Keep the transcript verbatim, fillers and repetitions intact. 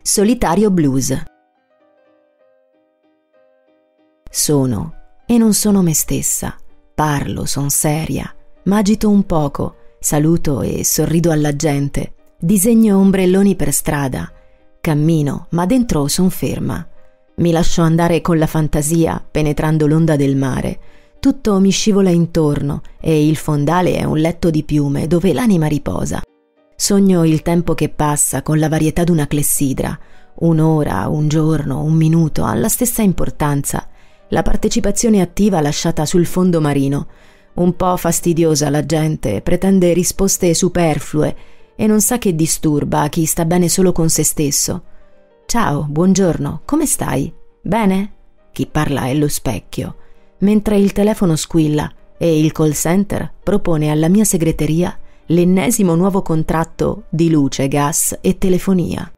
Solitario blues. Sono e non sono me stessa, parlo, son seria, m'agito un poco, saluto e sorrido alla gente, disegno ombrelloni per strada, cammino ma dentro son ferma, mi lascio andare con la fantasia penetrando l'onda del mare, tutto mi scivola intorno e il fondale è un letto di piume dove l'anima riposa. Sogno il tempo che passa con la varietà d'una clessidra, un'ora, un giorno, un minuto, ha la stessa importanza. La partecipazione attiva lasciata sul fondo marino. Un po' fastidiosa la gente, pretende risposte superflue e non sa che disturba chi sta bene solo con se stesso. Ciao, buongiorno, come stai? Bene? Chi parla è lo specchio, mentre il telefono squilla e il call center propone alla mia segreteria l'ennesimo nuovo contratto di luce, gas e telefonia.